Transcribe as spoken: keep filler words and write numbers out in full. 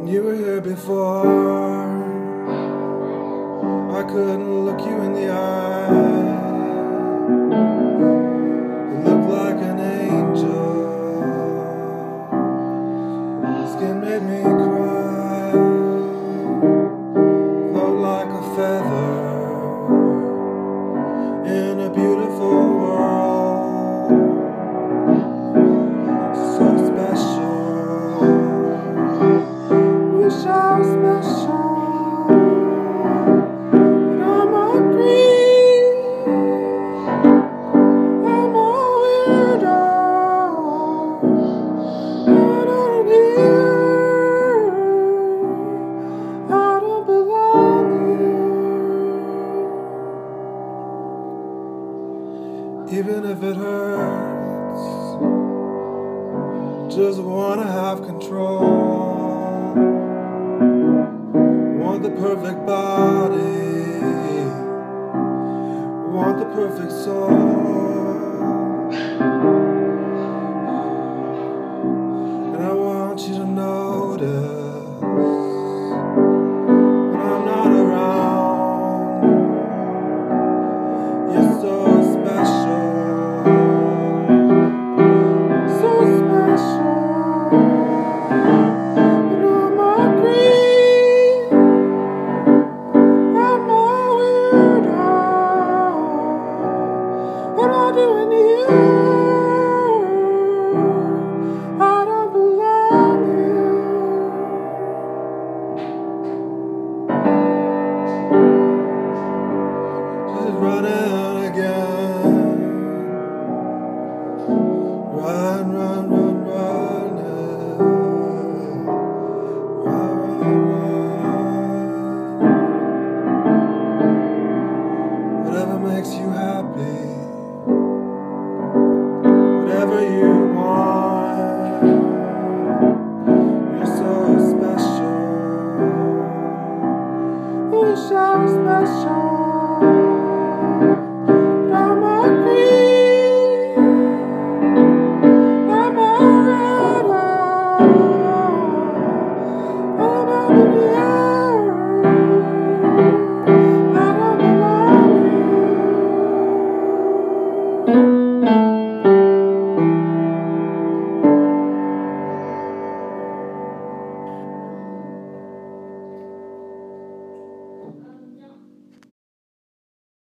You were here before. I couldn't look you in the eye. You looked like an angel. Skin made me cry. Float like a feather in a beautiful world. So special. We're so special. But I'm a creep. I'm a weirdo. I don't hear. I don't belong here. Even if it hurts, just wanna have control. Want the perfect body, want the perfect soul, and I want you to notice when I'm not around. You're so special, so special. And I'm a creep. I'm a weirdo. What am I doing here? I don't belong here. She's running again. Run, run, run, run. Run, run, run. Whatever makes you happy, whatever you